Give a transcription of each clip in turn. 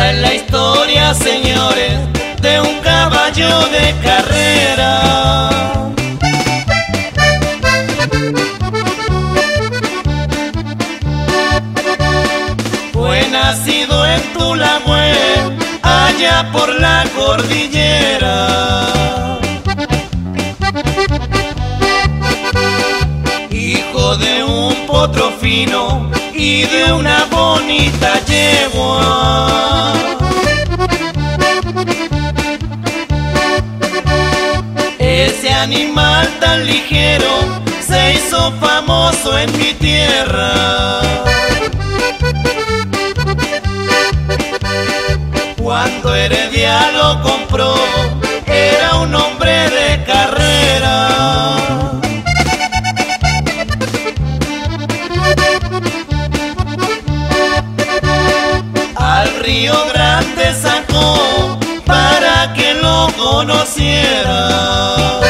Esta es la historia, señores, de un caballo de carrera. Fue nacido en Tulagüe, allá por la cordillera. Hijo de un potro fino y de una bonita yegua. Ese animal tan ligero se hizo famoso en mi tierra. Cuando Heredia lo compró, era un hombre de carrera. Al Río Grande sacó para que lo conociera.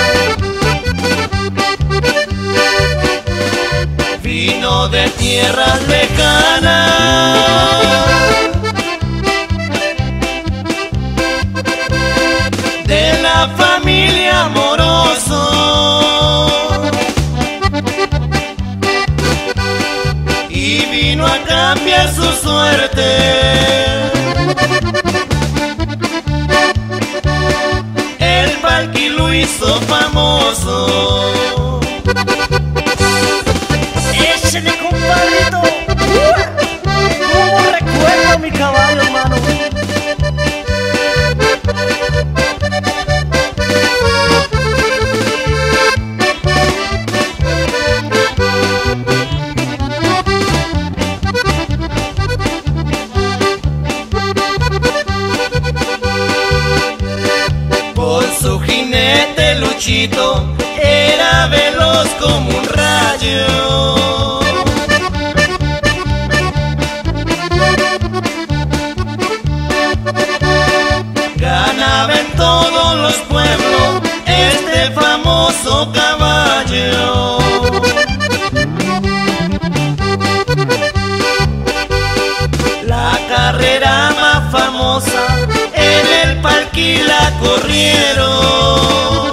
Vino de tierras lejanas, de la familia Amoroso, y vino a cambiar su suerte. El Palqui lo hizo famoso. ¡Échale, compadrito! ¿Cómo recuerdo a mi caballo, hermano? Con su jinete Luchito era veloz como un rayo. Ganaba en todos los pueblos este famoso caballo. La carrera más famosa en el Palqui la corrieron.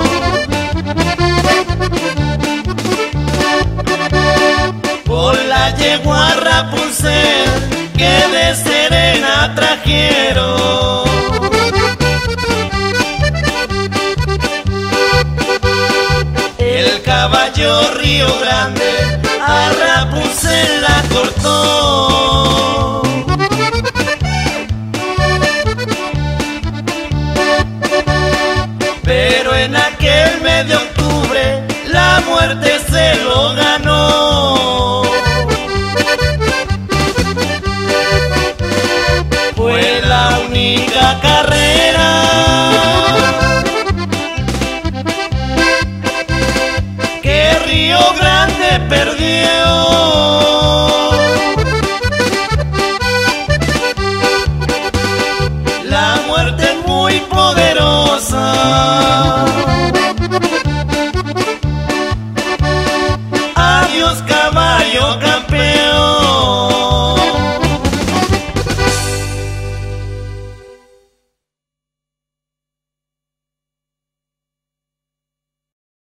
Por la yegua Rapunzel que de Serena trajeron. El caballo Río Grande a Rapunzel la cortó. Pero en aquel mes de octubre la muerte se lo ganó. Fue la única carrera